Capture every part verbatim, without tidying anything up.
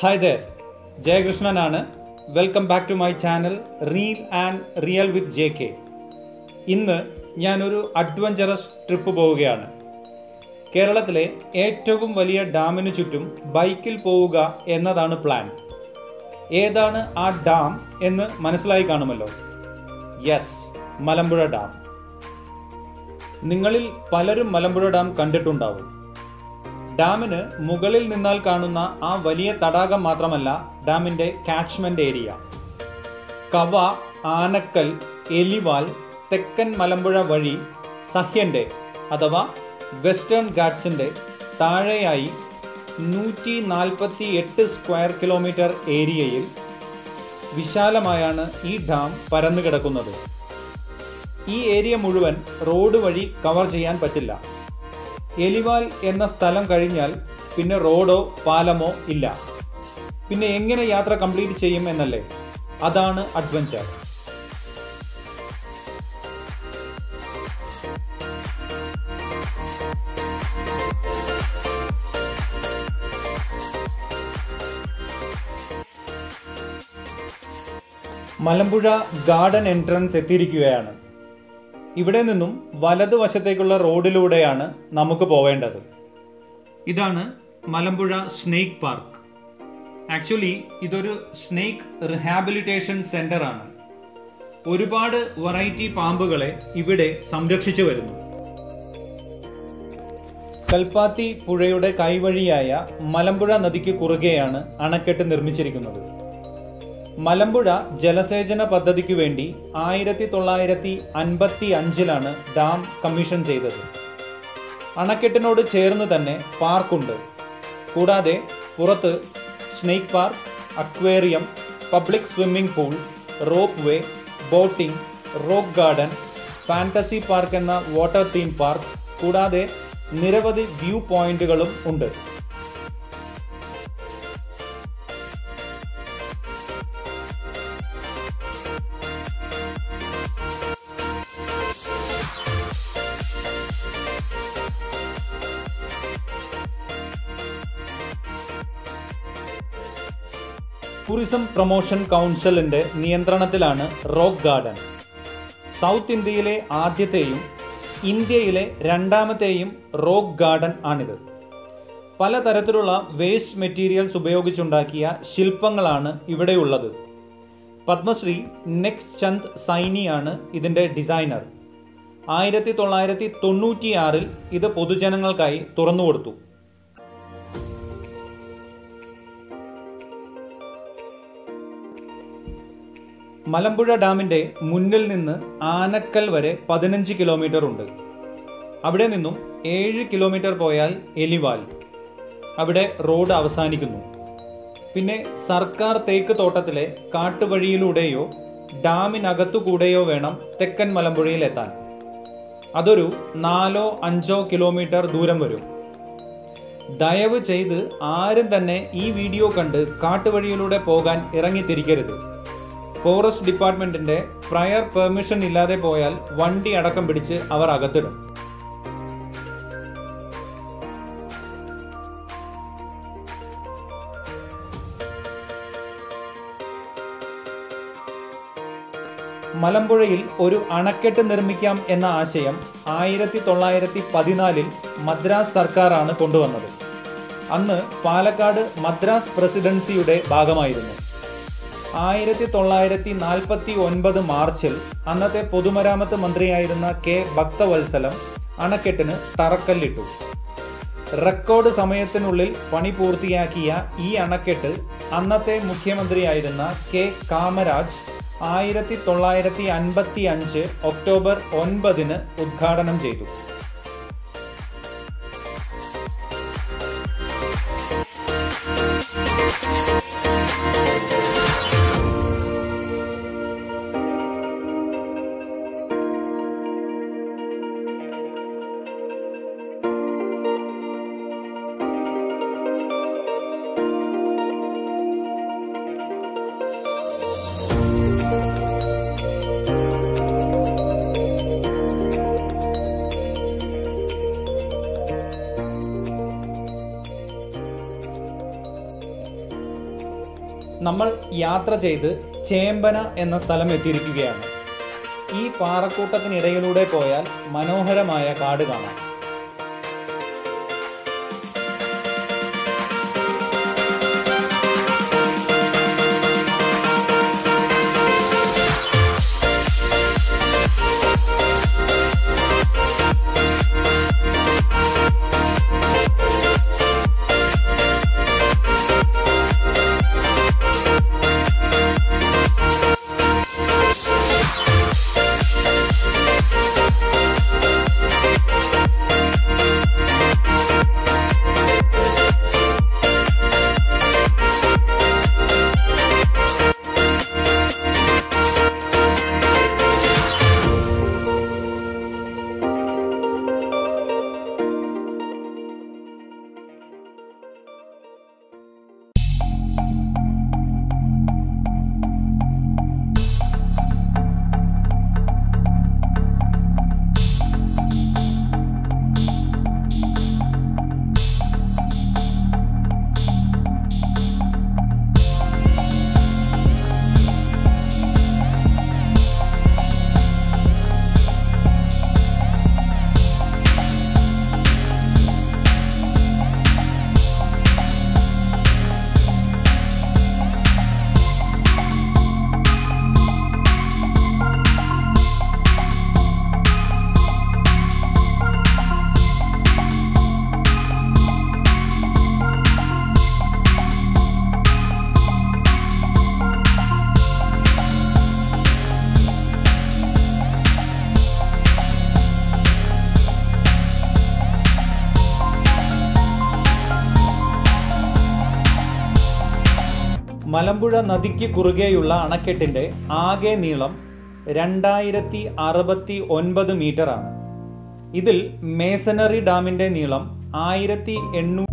Hi there, Jay Krishnan. Welcome back to my channel Real and Real with J K. ഇന്ന് ഞാനൊരു adventurous trip പോവുകയാണ്. കേരളത്തിലെ ഏറ്റവും വലിയ ഡാമിനു ചുറ്റും ബൈക്കിൽ പോവുക എന്നതാണ് പ്ലാൻ. ഏതാണ് ആ ഡാം എന്ന് മനസ്സിലായി കാണുമല്ലോ. Yes, Malampuzha dam. നിങ്ങളിൽ പലരും മലമ്പുഴ ഡാം കണ്ടിട്ടുണ്ടാവും. ഡാമിന് മുകളിൽ നിന്നാൽ കാണുന്ന ആ വലിയ തടാകം മാത്രമല്ല ഡാമിൻ്റെ കാച്ച്മെൻ്റ് ഏരിയ. കവ, ആനക്കൽ, എലിവാൽ, തെക്കൻ മലമ്പുഴ വഴി സഹ്യൻ്റെ അഥവാ വെസ്റ്റേൺ ഘാറ്റ്സിൻ്റെ താഴെയായി നൂറ്റി നാൽപ്പത്തി എട്ട് സ്ക്വയർ കിലോമീറ്റർ ഏരിയയിൽ വിശാലമായാണ് ഈ ഡാം പരന്നു കിടക്കുന്നത്. ഈ ഏരിയ മുഴുവൻ റോഡ് വഴി കവർ ചെയ്യാൻ പറ്റില്ല. എലിവാൽ എന്ന സ്ഥലം കഴിഞ്ഞാൽ പിന്നെ റോഡോ പാലമോ ഇല്ല. പിന്നെ എങ്ങനെ യാത്ര കംപ്ലീറ്റ് ചെയ്യും എന്നല്ലേ? അതാണ് അഡ്വഞ്ചർ. മലമ്പുഴ ഗാർഡൻ എൻട്രൻസ് എത്തിയിരിക്കുകയാണ്. ഇവിടെ നിന്നും വലതുവശത്തേക്കുള്ള റോഡിലൂടെയാണ് നമുക്ക് പോവേണ്ടത്. ഇതാണ് മലമ്പുഴ സ്നേക്ക് പാർക്ക്. ആക്ച്വലി ഇതൊരു സ്നേക്ക് റിഹാബിലിറ്റേഷൻ സെൻ്റർ ആണ്. ഒരുപാട് വെറൈറ്റി പാമ്പുകളെ ഇവിടെ സംരക്ഷിച്ചു വരുന്നു. കൽപ്പാത്തി പുഴയുടെ കൈവഴിയായ മലമ്പുഴ നദിക്ക് കുറുകെയാണ് അണക്കെട്ട് നിർമ്മിച്ചിരിക്കുന്നത്. മലമ്പുഴ ജലസേചന പദ്ധതിക്ക് വേണ്ടി ആയിരത്തി തൊള്ളായിരത്തി അൻപത്തി അഞ്ചിലാണ് ഡാം കമ്മീഷൻ ചെയ്തത്. അണക്കെട്ടിനോട് ചേർന്ന് തന്നെ പാർക്കുണ്ട്. കൂടാതെ പുറത്ത് snake park, aquarium, public swimming pool, rope way, boating, rock garden, fantasy park എന്ന വാട്ടർ തീം പാർക്ക്, കൂടാതെ നിരവധി വ്യൂ പോയിന്റുകളും ഉണ്ട്. ടൂറിസം പ്രൊമോഷൻ കൗൺസിലിൻ്റെ നിയന്ത്രണത്തിലാണ് റോക്ക് ഗാർഡൻ. സൗത്ത് ഇന്ത്യയിലെ ആദ്യത്തെയും ഇന്ത്യയിലെ രണ്ടാമത്തെയും റോക്ക് ഗാർഡൻ ആണിത്. പലതരത്തിലുള്ള വേസ്റ്റ് മെറ്റീരിയൽസ് ഉപയോഗിച്ചുണ്ടാക്കിയ ശില്പങ്ങളാണ് ഇവിടെയുള്ളത്. പത്മശ്രീ നെക്സ്റ്റ് ചന്ദ് സൈനിയാണ് ഇതിൻ്റെ ഡിസൈനർ. ആയിരത്തി തൊള്ളായിരത്തി തൊണ്ണൂറ്റിയാറിൽ ഇത് പൊതുജനങ്ങൾക്കായി തുറന്നുകൊടുത്തു. മലമ്പുഴ ഡാമിൻ്റെ മുന്നിൽ നിന്ന് ആനക്കൽ വരെ പതിനഞ്ച് കിലോമീറ്റർ ഉണ്ട്. അവിടെ നിന്നും ഏഴ് കിലോമീറ്റർ പോയാൽ എലിവാൽ. അവിടെ റോഡ് അവസാനിക്കുന്നു. പിന്നെ സർക്കാർ തേക്ക് തോട്ടത്തിലെ കാട്ടുവഴിയിലൂടെയോ ഡാമിനകത്തുകൂടെയോ വേണം തെക്കൻ മലമ്പുഴയിലെത്താൻ. അതൊരു നാലോ അഞ്ചോ കിലോമീറ്റർ ദൂരം വരും. ദയവ് ചെയ്ത് ആരും തന്നെ ഈ വീഡിയോ കണ്ട് കാട്ടുവഴിയിലൂടെ പോകാൻ ഇറങ്ങിത്തിരിക്കരുത്. ഫോറസ്റ്റ് ഡിപ്പാർട്ട്മെൻറ്റിൻ്റെ പ്രയർ പെർമിഷൻ ഇല്ലാതെ പോയാൽ വണ്ടി അടക്കം പിടിച്ച് അവർ അകത്തിടും. മലമ്പുഴയിൽ ഒരു അണക്കെട്ട് നിർമ്മിക്കാം എന്ന ആശയം ആയിരത്തി തൊള്ളായിരത്തി പതിനാലിൽ മദ്രാസ് സർക്കാരാണ് കൊണ്ടുവന്നത്. അന്ന് പാലക്കാട് മദ്രാസ് പ്രസിഡൻസിയുടെ ഭാഗമായിരുന്നു. ആയിരത്തി തൊള്ളായിരത്തി നാൽപ്പത്തി ഒൻപത് മാർച്ചിൽ അന്നത്തെ പൊതുമരാമത്ത് മന്ത്രിയായിരുന്ന കെ ഭക്തവത്സലം അണക്കെട്ടിന് തറക്കല്ലിട്ടു. റെക്കോർഡ് സമയത്തിനുള്ളിൽ പണി പൂർത്തിയാക്കിയ ഈ അണക്കെട്ട് അന്നത്തെ മുഖ്യമന്ത്രിയായിരുന്ന കെ കാമരാജ് ആയിരത്തി തൊള്ളായിരത്തി അൻപത്തി അഞ്ച് ഒക്ടോബർ ഒൻപതിന് ഉദ്ഘാടനം ചെയ്തു. നമ്മൾ യാത്ര ചെയ്ത് ചേമ്പന എന്ന സ്ഥലം എത്തിയിരിക്കുകയാണ്. ഈ പാറക്കൂട്ടത്തിനിടയിലൂടെ പോയാൽ മനോഹരമായ കാട് കാണാം. മലമ്പുഴ നദിക്ക് കുറുകെയുള്ള അണക്കെട്ടിൻ്റെ ആകെ നീളം രണ്ടായിരത്തി അറുപത്തി ഒൻപത് മീറ്ററാണ്. ഇതിൽ മേസണറി ഡാമിൻ്റെ നീളം ആയിരത്തി എണ്ണൂറ്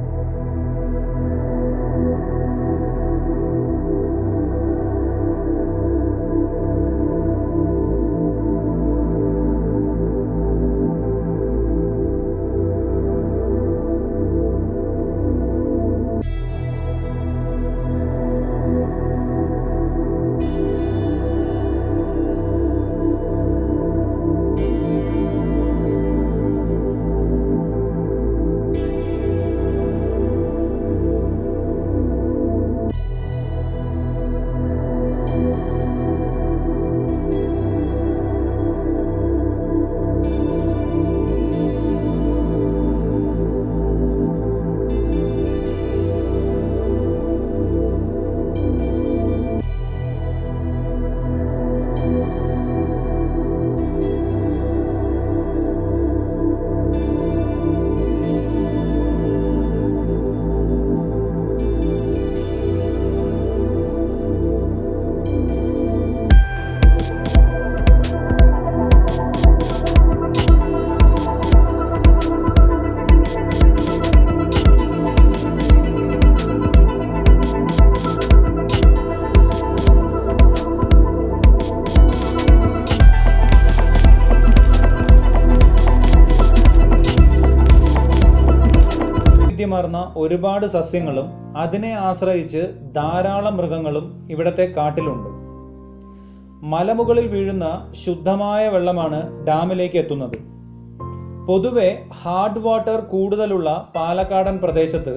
വൈവിധ്യമാർന്ന ഒരുപാട് സസ്യങ്ങളും അതിനെ ആശ്രയിച്ച് ധാരാളം മൃഗങ്ങളും ഇവിടത്തെ കാട്ടിലുണ്ട്. മലമുകളിൽ വീഴുന്ന ശുദ്ധമായ വെള്ളമാണ് ഡാമിലേക്ക് എത്തുന്നത്. പൊതുവെ ഹാർഡ് വാട്ടർ കൂടുതലുള്ള പാലക്കാടൻ പ്രദേശത്ത്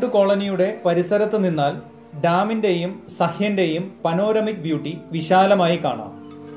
മൗണ്ട് കോളനിയുടെ പരിസരത്ത് നിന്നാൽ ഡാമിൻ്റെയും സഹ്യൻ്റെയും പനോരമിക് ബ്യൂട്ടി വിശാലമായി കാണാം.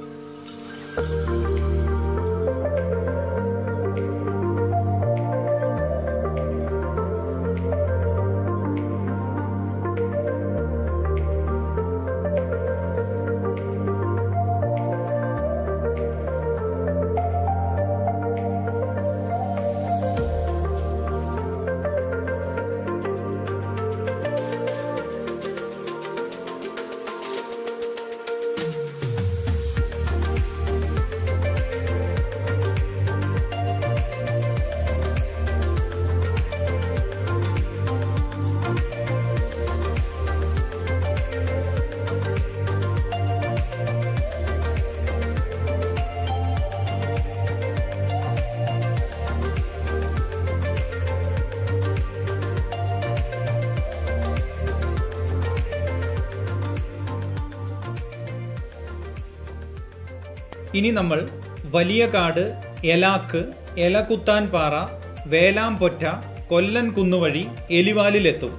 ഇനി നമ്മൾ വലിയ കാട്, എലാക്ക്, എലകുത്താൻ പാറ, വേലാംപൊറ്റ, കൊല്ലൻ കുന്നുവഴി എലിവാലിലെത്തും.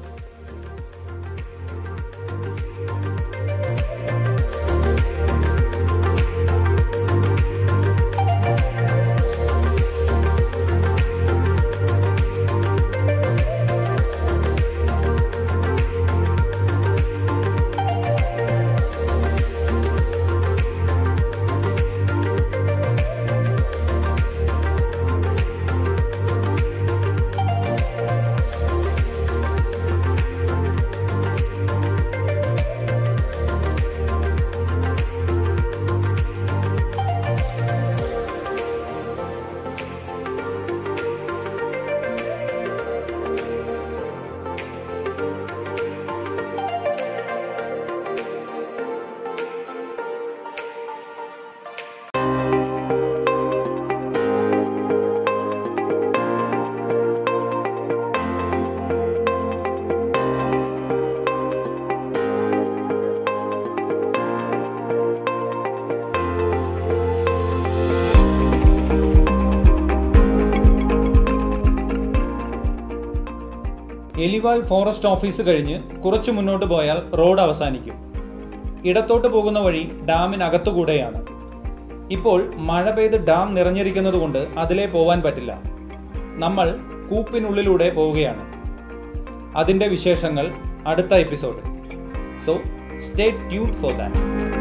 എലിവാൽ ഫോറസ്റ്റ് ഓഫീസ് കഴിഞ്ഞ് കുറച്ച് മുന്നോട്ട് പോയാൽ റോഡ് അവസാനിക്കും. ഇടത്തോട്ട് പോകുന്ന വഴി ഡാമിനകത്തുകൂടെയാണ്. ഇപ്പോൾ മഴ പെയ്ത് ഡാം നിറഞ്ഞിരിക്കുന്നത് കൊണ്ട് അതിലേ പോവാൻ പറ്റില്ല. നമ്മൾ കൂപ്പിനുള്ളിലൂടെ പോവുകയാണ്. അതിൻ്റെ വിശേഷങ്ങൾ അടുത്ത episode. So stay tuned for that.